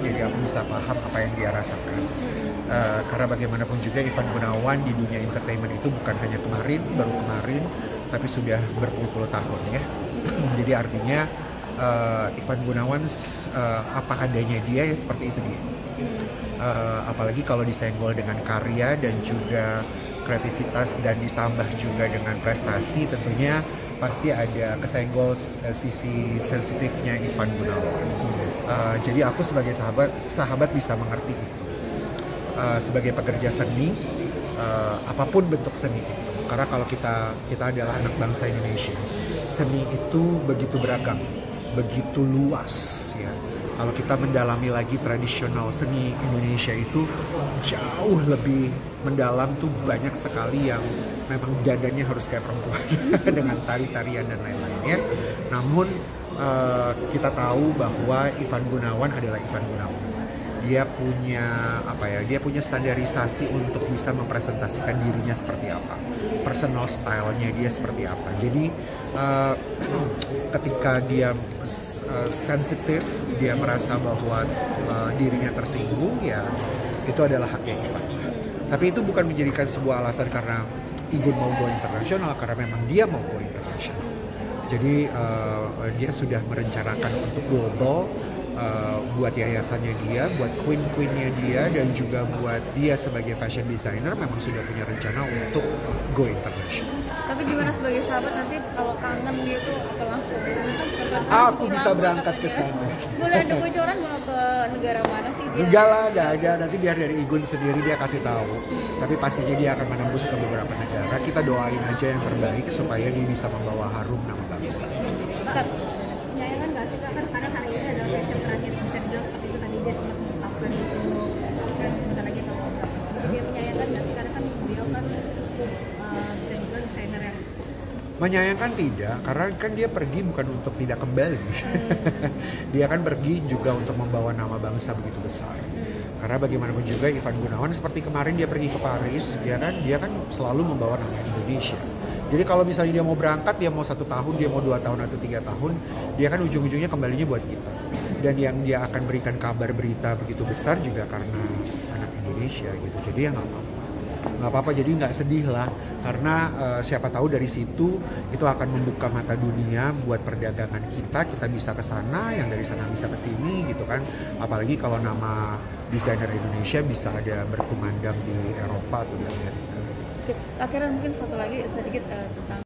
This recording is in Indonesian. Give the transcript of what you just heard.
jadi aku bisa paham apa yang dia rasakan. Karena bagaimanapun juga Ivan Gunawan di dunia entertainment itu bukan hanya kemarin, baru kemarin, tapi sudah berpuluh-puluh tahun ya. Jadi artinya Ivan Gunawan apa adanya dia ya seperti itu dia. Apalagi kalau disenggol dengan karya dan juga kreativitas dan ditambah juga dengan prestasi, tentunya pasti ada kesenggol sisi sensitifnya Ivan Gunawan. Jadi aku sebagai sahabat bisa mengerti itu. Sebagai pekerja seni, apapun bentuk seni itu, karena kalau kita adalah anak bangsa Indonesia, seni itu begitu beragam, begitu luas ya. Kalau kita mendalami lagi tradisional seni Indonesia itu jauh lebih mendalam, tuh banyak sekali yang memang dandannya harus kayak perempuan dengan tari-tarian dan lain-lain ya. Namun kita tahu bahwa Ivan Gunawan adalah Ivan Gunawan. Dia punya standarisasi untuk bisa mempresentasikan dirinya seperti apa, personal style-nya dia seperti apa. Jadi ketika dia sensitif, dia merasa bahwa dirinya tersinggung, ya itu adalah haknya Ivan. Tapi itu bukan menjadikan sebuah alasan karena Igun mau go internasional, karena memang dia mau go internasional. Jadi dia sudah merencanakan untuk global, buat yayasannya dia, buat queen-queennya dia, dan juga buat dia sebagai fashion designer memang sudah punya rencana untuk go international. Tapi gimana sebagai sahabat nanti kalau kangen gitu apa langsung? Aku bisa berangkat ke sana. Boleh ada bocoran mau ke negara mana sih? Enggak lah, enggak ada. Nanti biar dari Igun sendiri dia kasih tahu. Tapi pastinya dia akan menembus ke beberapa negara. Kita doain aja yang terbaik supaya dia bisa membawa harum nama bangsa. Menyayangkan nggak sih Kak? Kan karena hari ini adalah fashion terakhir, bisa dibilang seperti itu, tadi dia sempat mengungkapkan itu dan sebentar lagi akan mengungkapkan. Jadi dia menyayangkan nggak sih? Karena kan beliau kan cukup bisa dibilang desainer yang Menyayangkan tidak, karena kan dia pergi bukan untuk tidak kembali. Dia kan pergi juga untuk membawa nama bangsa begitu besar. Karena bagaimanapun juga Ivan Gunawan seperti kemarin dia pergi ke Paris, dia kan selalu membawa nama Indonesia. Jadi kalau misalnya dia mau berangkat, dia mau 1 tahun, dia mau 2 tahun atau 3 tahun, dia kan ujung-ujungnya kembalinya buat kita. Dan yang dia akan berikan kabar berita begitu besar juga karena anak Indonesia gitu. Jadi ya nggak apa-apa, jadi nggak sedih lah, karena siapa tahu dari situ itu akan membuka mata dunia buat perdagangan kita bisa ke sana, yang dari sana bisa ke sini gitu kan. Apalagi kalau nama desainer Indonesia bisa ada berkumandang di Eropa atau di Amerika. Akhirnya mungkin satu lagi sedikit tentang